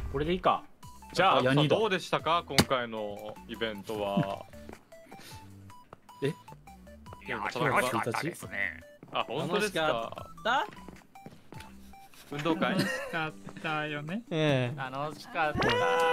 これでいいか。じゃあどうでしたか今回のイベントは。 いや、楽しかったですね。 あ、本当ですか。運動会楽しかったよね。 楽しかった。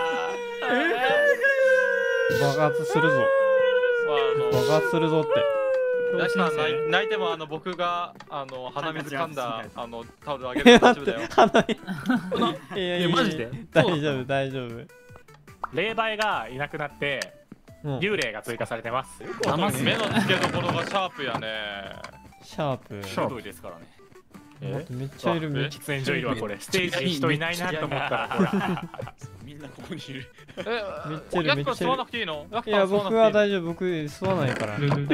爆発するぞ。爆発するぞって。 ヤシさん泣いても僕が鼻水噛んだタオルあげる大丈夫だよ。 いやマジで大丈夫大丈夫。 霊媒がいなくなって幽霊が追加されてます。 目の付けどころがシャープやね。 シャープ。 シャープですからね。 めっちゃいる。 喫煙所いるわこれ。ステージ人いないなと思ったらほら。 みんなここにいる。 めっちゃいるめっちゃいる。 吸わなくていいの？ いや僕は大丈夫。僕吸わないから。待って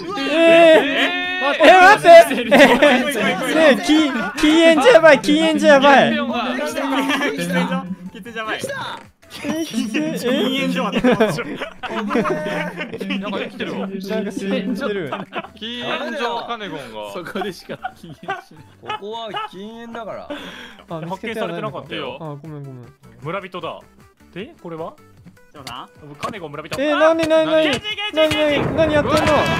禁煙じゃやばい禁煙じゃやばい。 喫煙じゃない。 禁煙所はなんか生きてるわ。 なんか死んでる。 禁煙所カネゴンが。 そこでしか禁煙しない。ここは禁煙だから。 発見されてなかったよ。 あごめんごめん。 村人だ。でこれは？カネゴン村人。 何やってんの？何や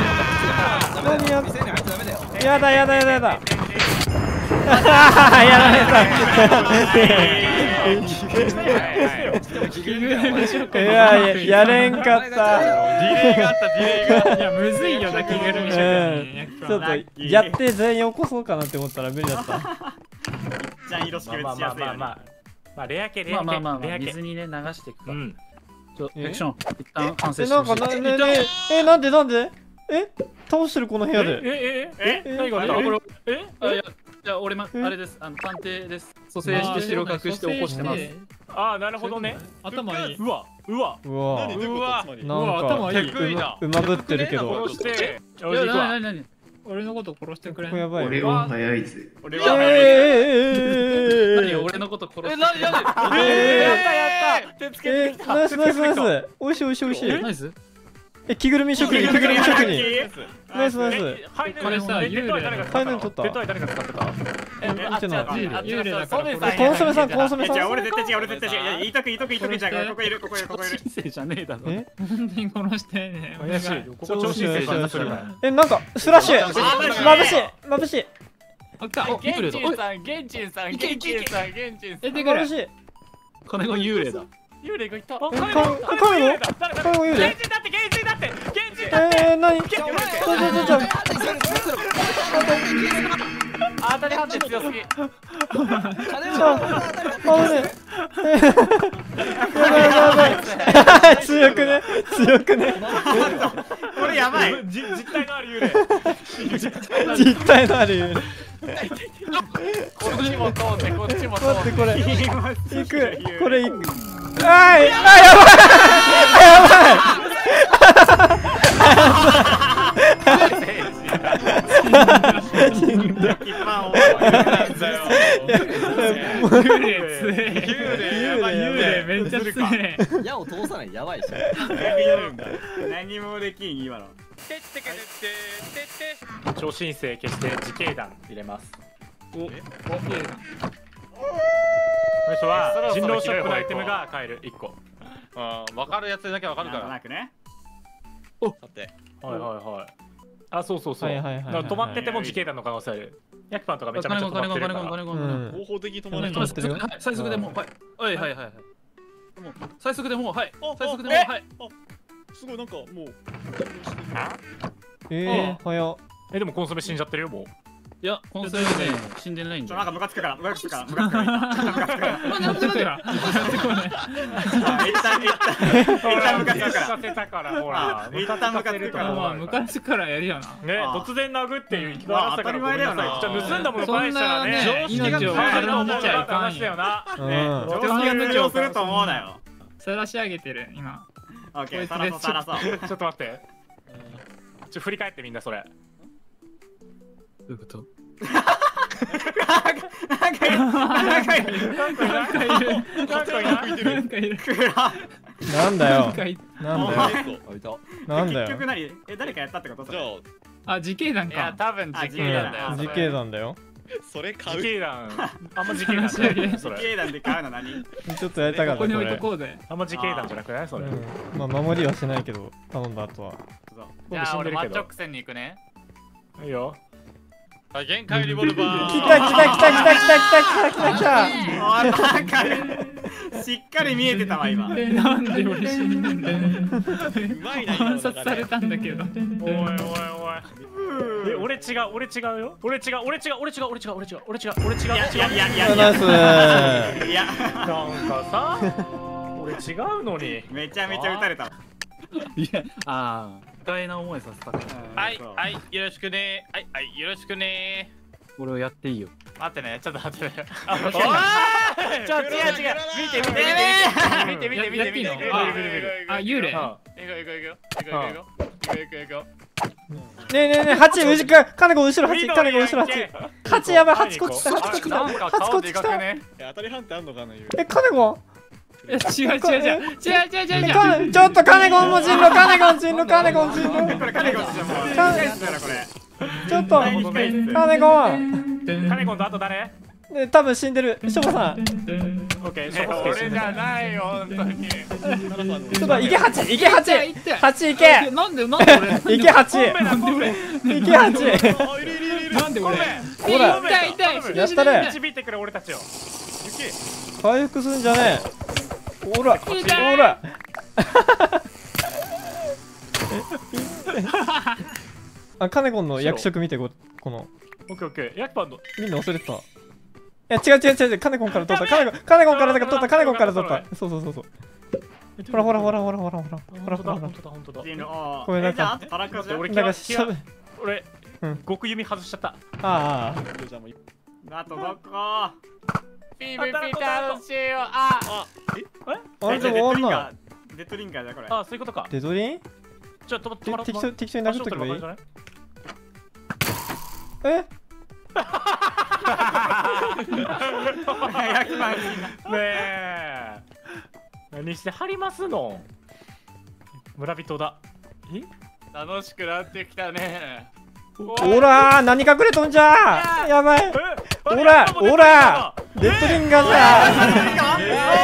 ってんの？やだやだやだやだ。やられた。やれんかった。 ディレイがあったディレイが。 いやむずいよな着ぐるみ職人。 ちょっとやって全員起こそうかなって思ったら無理だった。 じゃあ色識別しやすいよね。 まあレア系まあ水にね流していくか。アクション一旦完成しなんかなんで倒してるこの部屋で。 何があった？ じゃあ俺あれです探偵です。蘇生して白隠して起こしてます。 ああなるほどね。 頭いい。 うわなんかうまぶってるけど。 何俺のこと殺してくれ。 やばい。 俺は早いぜ。 何俺のこと殺して。 やった手つけてきた。 ナイス。おいしい。 ナイス。 着ぐるみ職人。ナイス。 これさ幽霊ファイナル取った。 ペットは誰が使ってた？ 幽霊だから。 コンソメさん。 俺絶対違う。言いとくじゃん。ここいる。 先生じゃねえだろ。 なんで殺してね。 怪しい。ここ超新星さんするから。 なんかスラッシュ。眩しい。 あった幽霊だ。 ゲンチンさん。 出てくる。 金が幽霊だ。 幽霊がいた。 カネゴン幽霊だって。 何？ 当たり判定強すぎ。 強くね。 これやばい。 実体のある幽霊。 実体のある幽霊。 こっちも通って。 待ってこれ行く。これ行く。やばい。 幽霊めっちゃ強い。 矢を通さないやばいし。 何もできん今の。 超新星消して自警団入れます。最初は人狼ショップのアイテムが買える1個。 分かるやつだけ分かるから。 なくね。 お待って。 はい。あ、そう。止まってても自警団の可能性ある。ヤクパンとかめちゃめちゃ止まってるから。 方法的に止まる人最速でもはい。最速でもはい。 すごいなんかもう。 早っ。 でもコンソメ死んじゃってるよもう。 いや、コンソメね死んでないんだ。 なんかムカつくから。 なんでこれ。 一旦ムカつくからほら。一旦ムカつくから。 まあムカつくからやるよな。 ね、突然殴っていう生き方だからごめんなさい。じゃあ盗んだもの返したらね。 命を体に見ちゃいかんよ。 常識が無常すると思うなよ。 さらし上げてる今。 オッケー、さらそう。 ちょっと待って。振り返ってみんなそれ。 どういうこと？ なんかいる。 なんだよ。 結局何？誰かやったってこと？ あ、自警団か。 多分自警団だよ。 自警団だよ。 それ買う。 自警団あんま自警団じゃないそれ。 自警団で買うの何？ ちょっとやりたかったこここに置いとれ。 こうぜ。 あんま自警団じゃなくないそれ。 まあ守りはしないけど頼んだ後は。 じゃあ俺マッチョクセンに行くね。 いいよ。 限界リボルバー。 来た来た来た来た来た来た来た来た。 なんかしっかり見えてたわ今。 なんで俺死んでんだよ。 うまいな、今の観察されたんだけど。 おいおいおい。俺違うよ。俺違う。俺違う。 ナイス。 いやなんかさ、俺違うのに。 めちゃめちゃ撃たれた。 いや、ああ、不快な思いさせたから。 はいはいよろしくね。はいはいよろしくね。 俺をやっていいよ。 待ってねちょっと待ってね。 おいちょ違う見てあ、幽霊。 行こねえねえねえ、8後ろ、金子後ろ8、金子後ろ8。8やばい、8こっち来た、8こっち来た、 なんか 8こ顔っち来た。 でかくね。 当たり判定あんのかな、ゆう。 え、金子は違う。ちょっと金子も人狼、金子人狼、金子人狼。 これ金子じゃもう。これ。 ちょっと、金子は。 金子の後誰？ 多分死んでる、しょぼさん。 オッケー。 俺じゃないよ本当に。 ちょっと、いけ8、いけ8。8いけ。 なんで俺いけ8。 なんで俺いけ8。 あ、いるいるいる。 なんで俺ほら、 痛いやったね。 導いてくれ俺たちを。 回復するんじゃねえ。ほら、ほら。あ、カネゴンの役職見てこの。 オッケー。ヤクパンの。 みんな忘れてた。いや違う、カネゴンから取った。カネゴンから取った。カネゴンから取った。そう。ほら。 本当だ。 これなんか俺なんかしゃべ。 俺極弓外しちゃった。 ああ。 あとどこ？ ピー楽しいよ。ああれでも終わんない。 デッドリンカーだこれ。 あ、そういうことか。 デドリン？ ちょっと止まって。 適当に殴っとけばいい？え？ ヤクマンねえ。何してはりますの？村人だ。 楽しくなってきたね。 ほら、何隠れとんじゃ。やばい。ほら、デッドリンガーじ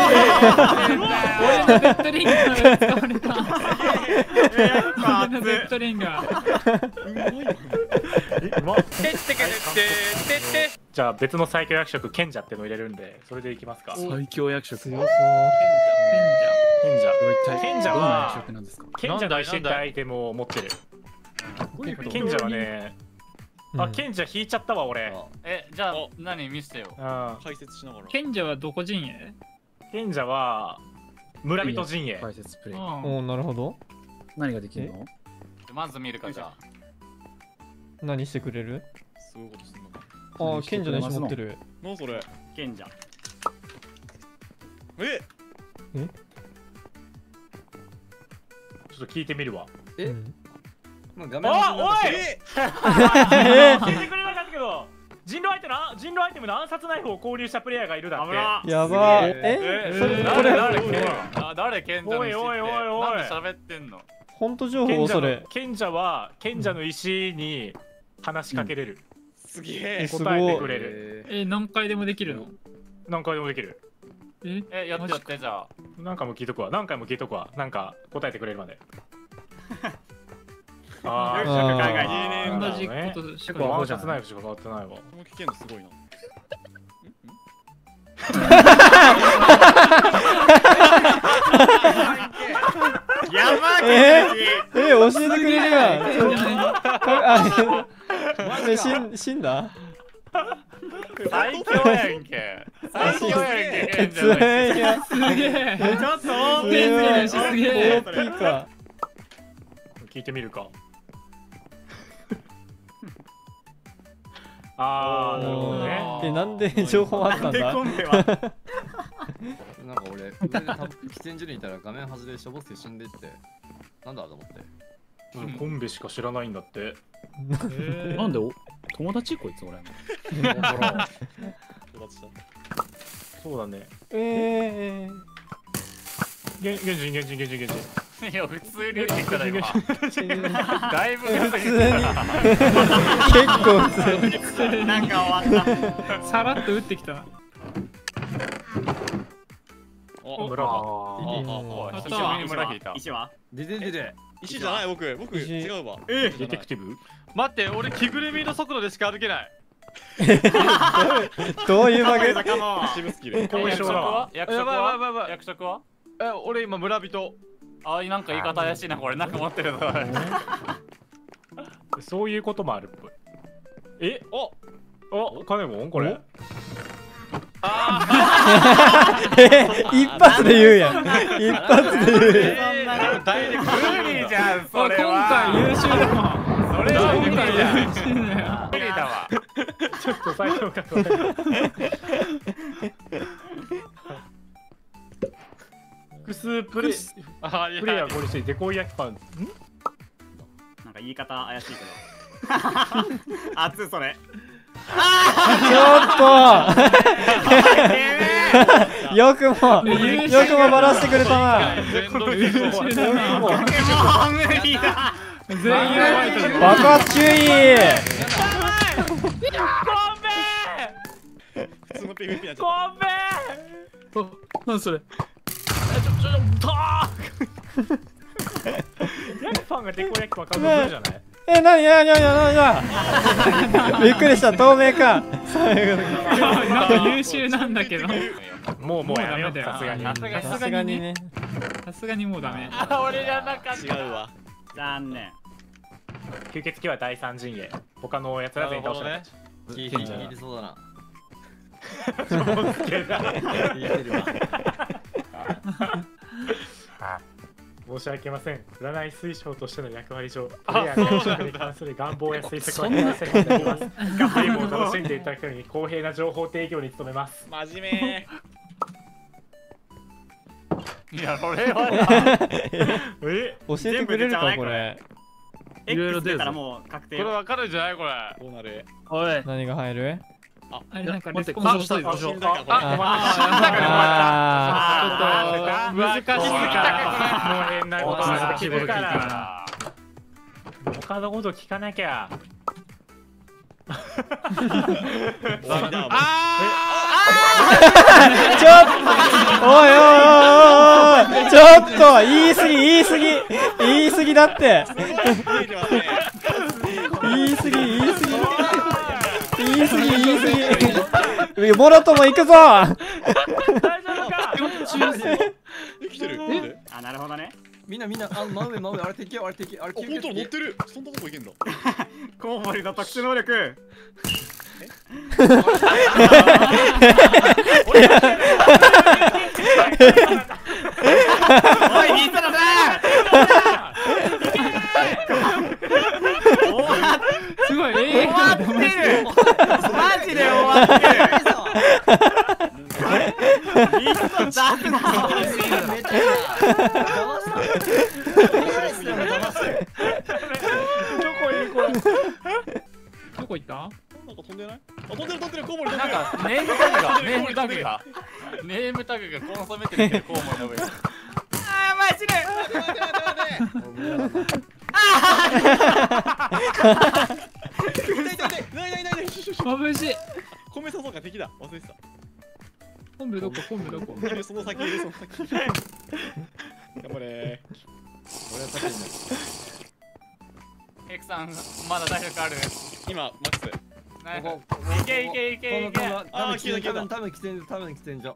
俺のデッドリンガーが使われた。俺のデッドリンガー。 じゃあ別の最強役職賢者っての入れるんでそれでいきますか。 最強役職。 強そう。 賢者は役職なんですか。 賢者の石ってアイテムを持ってる。賢者はね、あ、賢者引いちゃったわ俺。 じゃあ何見せてよ。 解説しながら。 賢者はどこ陣営？ 賢者は村人陣営。 解説プレイ。 おお、なるほど。 何ができるの？ まず見るかじゃあ。 何してくれる？ すごいことするのか。 ああ、賢者の石持ってる。 なんそれ。 賢者。 え？ ちょっと聞いてみるわ。 もう画面おい！聞いてくれなかったけど、人狼アイテムの暗殺ナイフを購入したプレイヤーがいるだって。 やば。 誰賢者の石って。なんで喋ってんの？ 本当情報それ。 賢者は賢者の石に話しかけれる。 すげえ。 答えてくれる。 何回でもできるの？ 何回でもできる。 やってじゃあ。 何回も聞いとくわ。なんか答えてくれるまで。ああ、 同じことしか結構暗殺ナイフしか変わってないわ。 この危険度すごいな。 やばい。 教えてくれるやん。死んだ？ 最強やんけ。 すげえ。 ちょっとすげえ。 OP か。 聞いてみるか。ああ、なるほどね。 なんで情報あったんだ？ なんか俺、喫煙所にいたら画面外れしょぼって死んでって、なんだと思って。 コンベしか知らないんだって。 なんで友達こいつ俺。 そうだね。 現人。 いや普通に打ってきたな今。だいぶ普通に結構普通になんか終わった。 さらっと打ってきたな。 お村が。 あ久しぶりに村引いた。 石はでででで。 石じゃない僕石違うわ。 ディテクティブ？ 待って、俺着ぐるみの速度でしか歩けない。 どういうバグ？ 渋スキル。 後遺症だわ。役職やばいやばいやばはい役職は？ 俺今村人。 あ、なんか言い方怪しいなこれ。なんか持ってるぞ。そういうこともあるっぽい。え、カネモンこれ。 一発で言うやん。一発で言うやん。 ダイレクト無理じゃんそれ今は。 回優秀だもん。 それは無理今回じゃん。 優秀だよ。 無理だわ。ちょっと最初から。複数プレイヤー合流してデコイ焼きパン。 なんか言い方怪しいけど。熱いそれ。 ちょっとよくもバラしてくれたな。 優秀だな。 もう無理だ。 全員ホワイトで。 爆発注意。 普通の PVP になっちゃっなんそれ。 焼きパンがデコ焼きパン数えるじゃない？ なにびっくりした。透明か。 なんか優秀なんだけど。 もうやめよう。さすがに。 さすがにね。 さすがにもうダメ。 俺じゃなかった。 た。違うわ。 残念。 吸血鬼は第三陣営。他のやつら全員倒したね。 聞いてそうだな。 聞いてるわ。 申し訳ません。占い推奨としての役割上、プレイヤーの能力に関する願望や推測は完成になります。ゲームを楽しんでいただくように公平な情報提供に努めます。 真面目。 いや、これは教えてくれるかこれ。 いろいろ X 出たらもう確定。 これわかるんじゃないこれ。 どうなる？ おい。 何が入る？ あれなんかレスポンス待ってしたい。 死んだか難しいか。 もう変なことが聞くから他のこと聞かなきゃ。 ちょっとおいちょっと言い過ぎだって言い過ぎもろとも行くぞ。 大丈夫か？ 生きてる。 あ、なるほどね。 みんな真上あれ敵あれ吸コントロール乗ってる。そんなとこ行けんだ。 コウモリの特殊能力。おい、見たらだ。 すごい。 終わってる。マジで終わってる。リスト出すな。 どこ行った？ なんか飛んでない？あ、飛んでるコウモリ。 なんかネームタグがコンソメてるけどコウモリの上に。 あー、マジで。 眩しい。 米さそうか敵だ。忘れてた。 昆布どこ？ その先。頑張れ。 ヘクさんまだ体力ある？ 今マックス。 いけ。 多分喫煙所。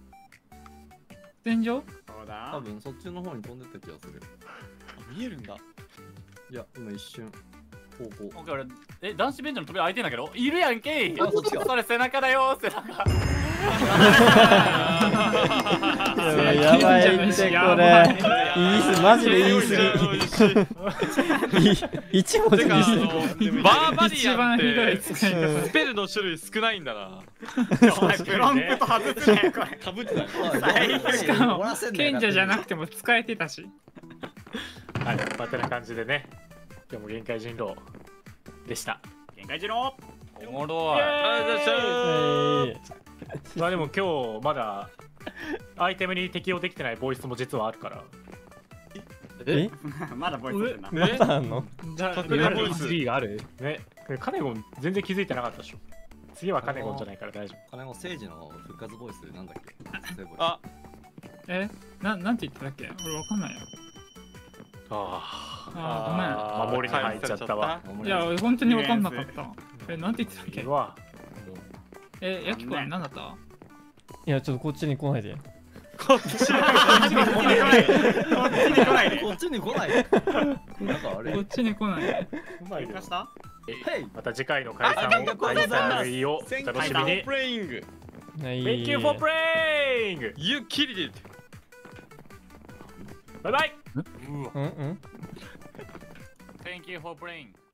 天井？ そうだ。 多分そっちの方に飛んでった気がする。 見えるんだ。 いや今一瞬。 俺男子ベンチの扉開いてんだけどいるやんけい。 あそっちかそれ背中だよ背中。 やばいってこれ。マジで言い過ぎ。一文字にして。 バーバリアンっ一番ひどいて使い方。 スペルの種類少ないんだな。 お前プロンプト外すねこれ。 かぶってたね。 しかも賢者じゃなくても使えてたし。 はい、まあてな感じでね今日も限界人狼でした。 限界次郎。 おもろい。まあでも今日まだアイテムに適用できてないボイスも実はあるから。 えまだボイスするな。 まだあんの？ じゃあ、 隠れボイス 3がある？ ね、カネゴン全然気づいてなかったでしょ。次はカネゴンじゃないから大丈金も政治の復活ボイスなんだっけ？ あ、 なんて言ってたっけ？俺わかんないよ。 夫。 あ守りに入っちゃったわ。 ごめん。いや、俺本当にわかんなかった。なんて言ってたっけ？ うわ。 ヤキコは何だった？ いやちょっとこっちに来ないで。 こっちこっちに来ないで。 こっちに来ないで。なんかあれこっちに来ないで。 うまいよ喧嘩した？ また次回の解散をお楽しみに。 プレイング。 はい。 Thank you for playing! You killed it! バイバイ。 うんうん。 Thank you for playing.